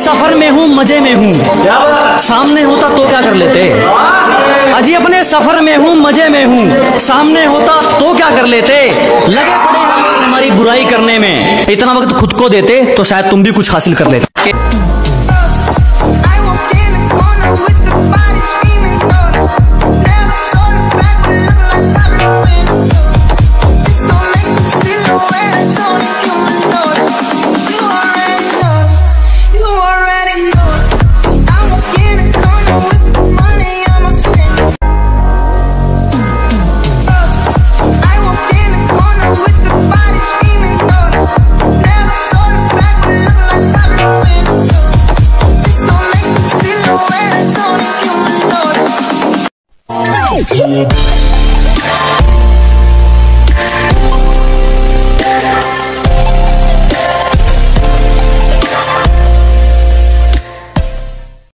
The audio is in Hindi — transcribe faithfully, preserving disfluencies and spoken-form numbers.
सफर में हूँ मजे में हूँ, सामने होता तो क्या कर लेते। अजी अपने सफर में हूँ मजे में हूँ, सामने होता तो क्या कर लेते। लगे पड़े हम हमारी बुराई करने में, इतना वक्त खुद को देते तो शायद तुम भी कुछ हासिल कर लेते। Yeah.